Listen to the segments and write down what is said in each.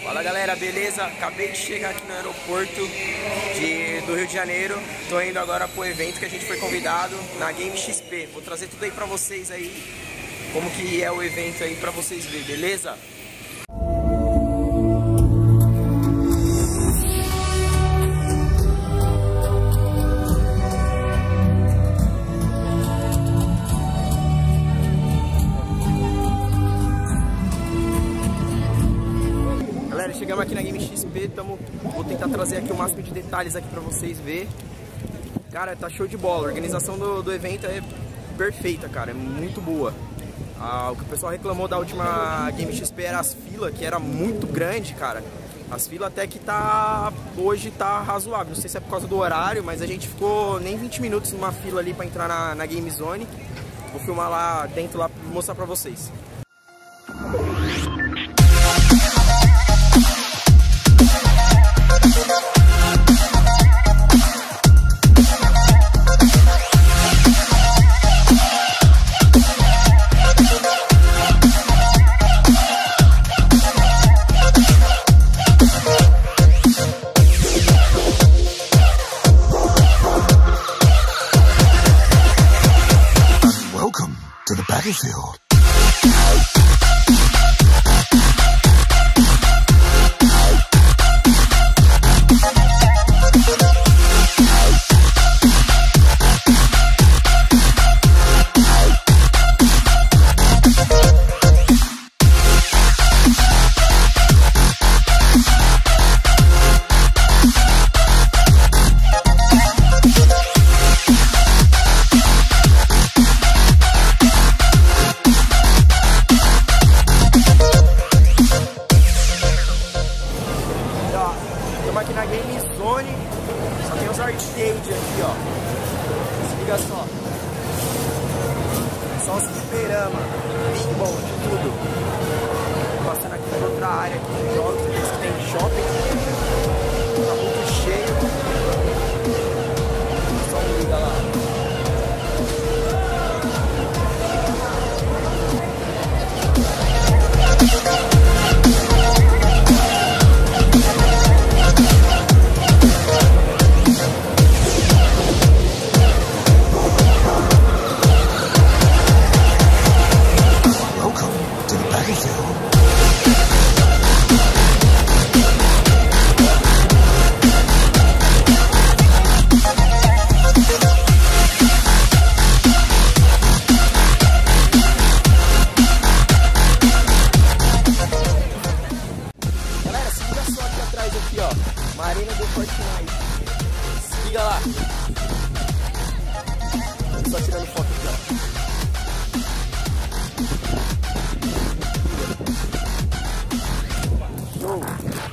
Fala galera, beleza? Acabei de chegar aqui no aeroporto do Rio de Janeiro. Tô indo agora pro evento que a gente foi convidado na Game XP. Vou trazer tudo aí pra vocês aí, como que é o evento aí pra vocês verem, beleza? Chegamos aqui na Game XP, vou tentar trazer aqui o máximo de detalhes aqui pra vocês verem. Cara, tá show de bola, a organização do evento é perfeita, cara, é muito boa. O que o pessoal reclamou da última Game XP era as filas, que era muito grande, cara. As filas até que hoje tá razoável, não sei se é por causa do horário, mas a gente ficou nem 20 minutos numa fila ali pra entrar na Game Zone. Vou filmar lá dentro lá e mostrar pra vocês. Welcome to the battlefield. Estamos aqui na Game Zone, só tem os arcades aqui, ó. Se liga só. Só os fliperama, pinball, de tudo. Passando aqui na outra área aqui de jogos, que tem shopping. Tá muito cheio. Só liga lá. Aqui, ó, uma arena do Fortnite. Se liga lá. Só tirando foto aqui, ó. Show.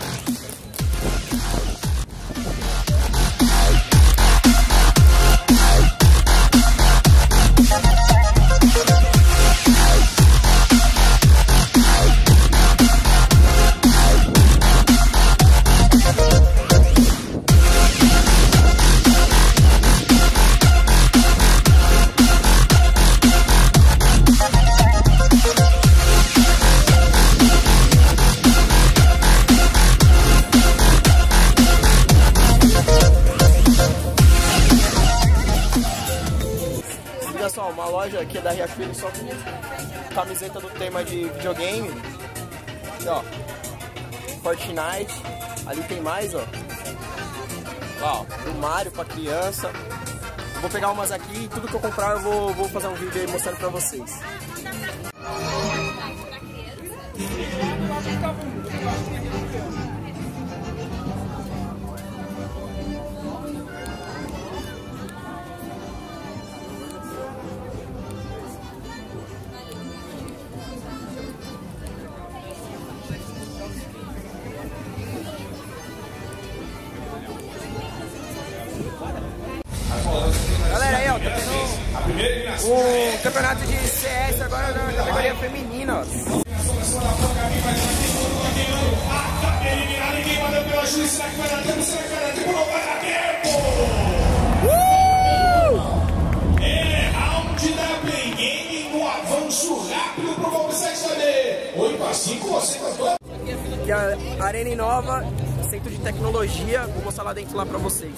Olha só, uma loja aqui da Riachuelo só com camiseta do tema de videogame. E, ó, Fortnite. Ali tem mais, ó. Ó, do Mario pra criança. Vou pegar umas aqui e tudo que eu comprar eu vou fazer um vídeo aí mostrando pra vocês. Galera, aí ó, tá tendo o campeonato de CS agora na categoria feminina, ó. Round da Play Game no avanço rápido pro golpe 7 8 a 5, você cantou. Aqui é a Arena Inova, centro de tecnologia. Vou mostrar lá dentro lá pra vocês.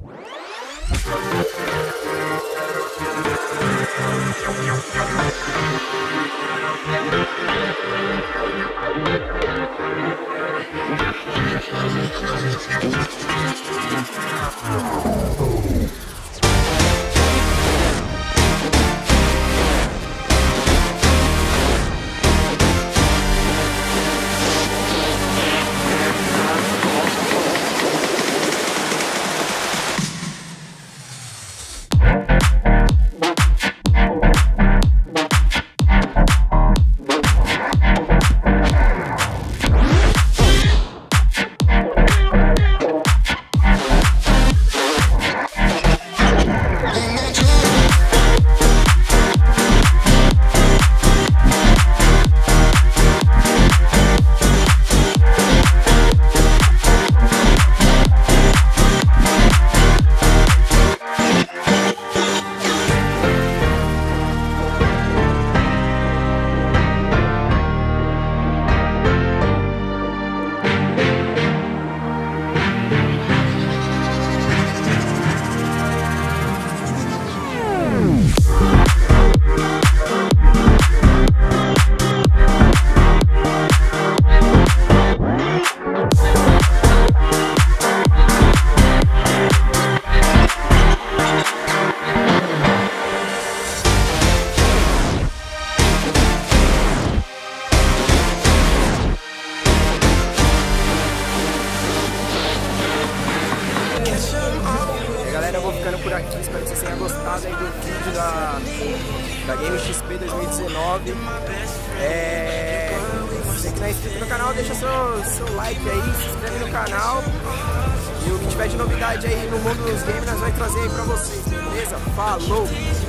Galera, eu vou ficando por aqui, espero que vocês tenham gostado aí do vídeo da Game XP 2019. Você que não é inscrito no canal, deixa seu like aí, se inscreve no canal. E o que tiver de novidade aí no mundo dos games, nós vamos trazer aí pra vocês, beleza? Falou!